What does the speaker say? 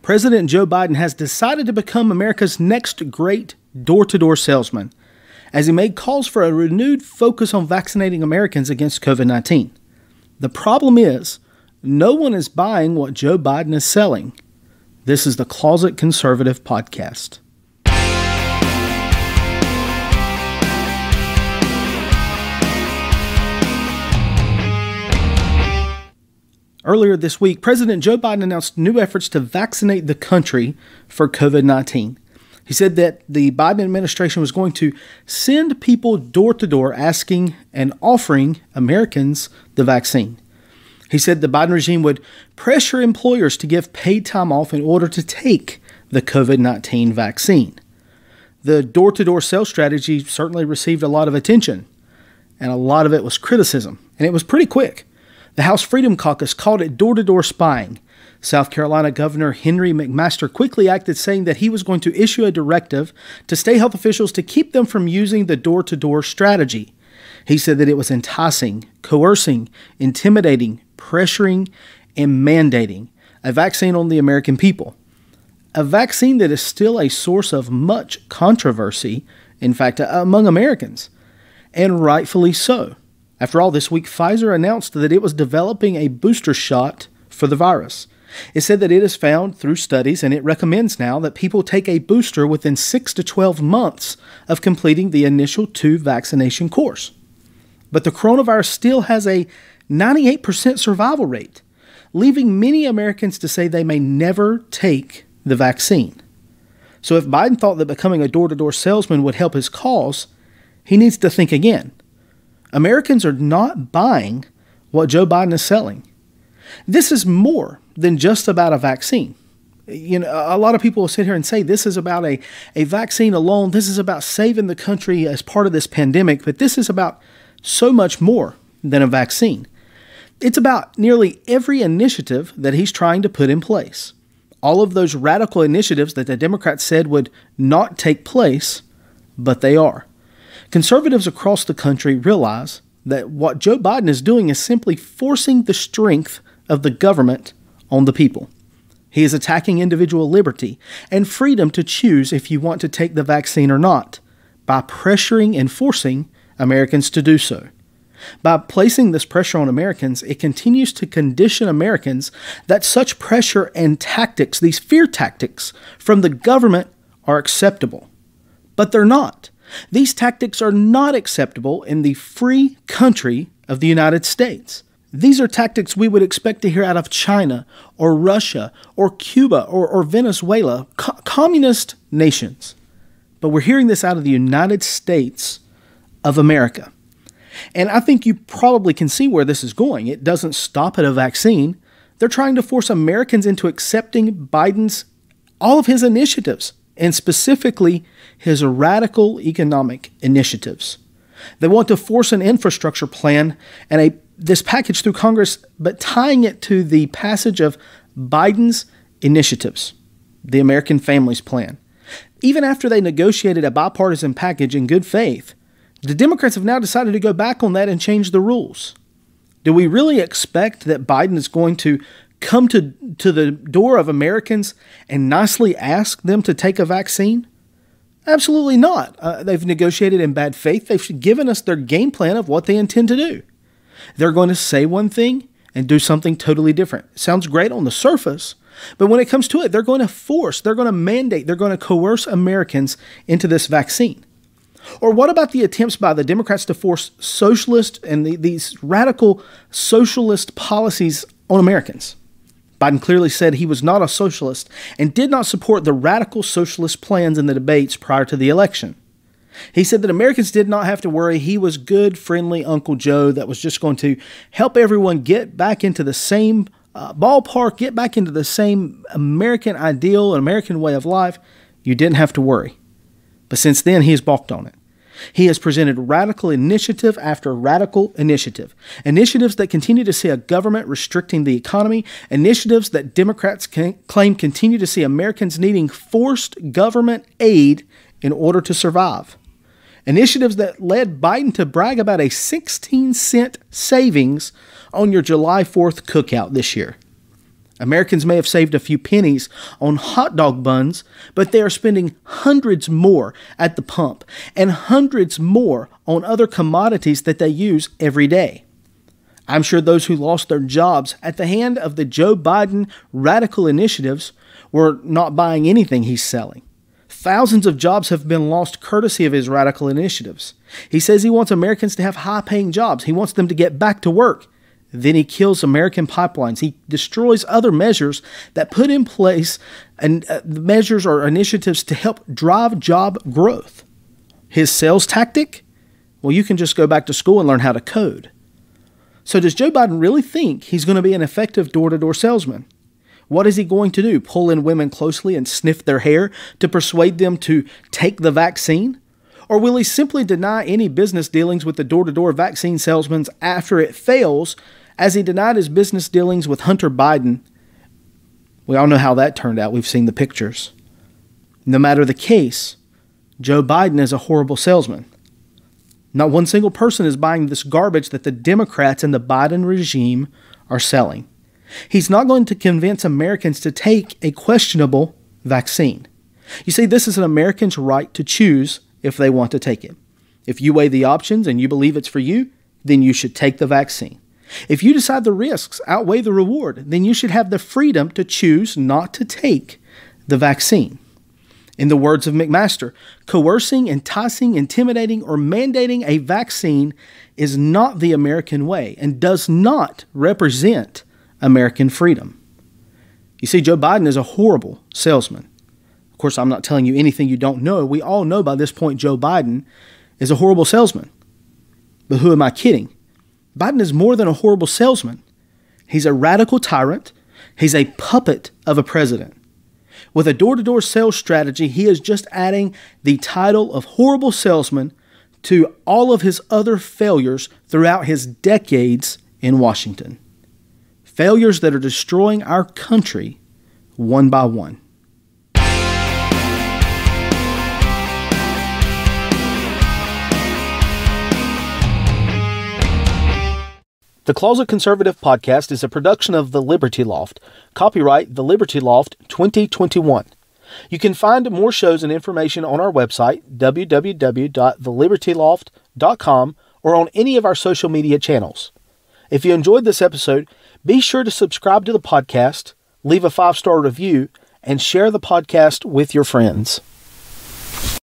President Joe Biden has decided to become America's next great door-to-door salesman, as he made calls for a renewed focus on vaccinating Americans against COVID-19. The problem is, no one is buying what Joe Biden is selling. This is the Closet Conservative Podcast. Earlier this week, President Joe Biden announced new efforts to vaccinate the country for COVID-19. He said that the Biden administration was going to send people door to door asking and offering Americans the vaccine. He said the Biden regime would pressure employers to give paid time off in order to take the COVID-19 vaccine. The door-to-door sales strategy certainly received a lot of attention, and a lot of it was criticism, and it was pretty quick. The House Freedom Caucus called it door-to-door spying. South Carolina Governor Henry McMaster quickly acted, saying that he was going to issue a directive to state health officials to keep them from using the door-to-door strategy. He said that it was enticing, coercing, intimidating, pressuring, and mandating a vaccine on the American people. A vaccine that is still a source of much controversy, in fact, among Americans, and rightfully so. After all, this week, Pfizer announced that it was developing a booster shot for the virus. It said that it has found through studies, and it recommends now that people take a booster within 6 to 12 months of completing the initial 2 vaccination course. But the coronavirus still has a 98% survival rate, leaving many Americans to say they may never take the vaccine. So if Biden thought that becoming a door-to-door salesman would help his cause, he needs to think again. Americans are not buying what Joe Biden is selling. This is more than just about a vaccine. You know, a lot of people will sit here and say this is about a vaccine alone. This is about saving the country as part of this pandemic, but this is about so much more than a vaccine. It's about nearly every initiative that he's trying to put in place. All of those radical initiatives that the Democrats said would not take place, but they are. Conservatives across the country realize that what Joe Biden is doing is simply forcing the strength of the government on the people. He is attacking individual liberty and freedom to choose if you want to take the vaccine or not, by pressuring and forcing Americans to do so. By placing this pressure on Americans, it continues to condition Americans that such pressure and tactics, these fear tactics from the government, are acceptable. But they're not. These tactics are not acceptable in the free country of the United States. These are tactics we would expect to hear out of China or Russia or Cuba or Venezuela, communist nations. But we're hearing this out of the United States of America. And I think you probably can see where this is going. It doesn't stop at a vaccine. They're trying to force Americans into accepting all of his initiatives, and specifically his radical economic initiatives. They want to force an infrastructure plan and this package through Congress, but tying it to the passage of Biden's initiatives, the American Families Plan. Even after they negotiated a bipartisan package in good faith, the Democrats have now decided to go back on that and change the rules. Do we really expect that Biden is going to come to the door of Americans and nicely ask them to take a vaccine? Absolutely not. They've negotiated in bad faith. They've given us their game plan of what they intend to do. They're going to say one thing and do something totally different. Sounds great on the surface, but when it comes to it, they're going to force, they're going to mandate, they're going to coerce Americans into this vaccine. Or what about the attempts by the Democrats to force socialist and these radical socialist policies on Americans? Biden clearly said he was not a socialist and did not support the radical socialist plans in the debates prior to the election. He said that Americans did not have to worry. He was good, friendly Uncle Joe that was just going to help everyone get back into the same ballpark, get back into the same American ideal, an American way of life. You didn't have to worry. But since then, he has balked on it. He has presented radical initiative after radical initiative. Initiatives that continue to see a government restricting the economy. Initiatives that Democrats claim continue to see Americans needing forced government aid in order to survive. Initiatives that led Biden to brag about a 16-cent savings on your July 4th cookout this year. Americans may have saved a few pennies on hot dog buns, but they are spending hundreds more at the pump and hundreds more on other commodities that they use every day. I'm sure those who lost their jobs at the hand of the Joe Biden radical initiatives were not buying anything he's selling. Thousands of jobs have been lost courtesy of his radical initiatives. He says he wants Americans to have high-paying jobs. He wants them to get back to work. Then he kills American pipelines. He destroys other measures that put in place measures or initiatives to help drive job growth. His sales tactic? Well, you can just go back to school and learn how to code. So does Joe Biden really think he's going to be an effective door-to-door salesman? What is he going to do? Pull in women closely and sniff their hair to persuade them to take the vaccine? Or will he simply deny any business dealings with the door-to-door vaccine salesmen after it fails, as he denied his business dealings with Hunter Biden? We all know how that turned out. We've seen the pictures. No matter the case, Joe Biden is a horrible salesman. Not one single person is buying this garbage that the Democrats and the Biden regime are selling. He's not going to convince Americans to take a questionable vaccine. You see, this is an American's right to choose if they want to take it. If you weigh the options and you believe it's for you, then you should take the vaccine. If you decide the risks outweigh the reward, then you should have the freedom to choose not to take the vaccine. In the words of McMaster, coercing, enticing, intimidating, or mandating a vaccine is not the American way and does not represent American freedom. You see, Joe Biden is a horrible salesman. Of course, I'm not telling you anything you don't know. We all know by this point Joe Biden is a horrible salesman. But who am I kidding? Biden is more than a horrible salesman. He's a radical tyrant. He's a puppet of a president. With a door-to-door sales strategy, he is just adding the title of horrible salesman to all of his other failures throughout his decades in Washington. Failures that are destroying our country one by one. The Closet Conservative Podcast is a production of The Liberty Loft. Copyright The Liberty Loft 2021. You can find more shows and information on our website, www.thelibertyloft.com, or on any of our social media channels. If you enjoyed this episode, be sure to subscribe to the podcast, leave a 5-star review, and share the podcast with your friends.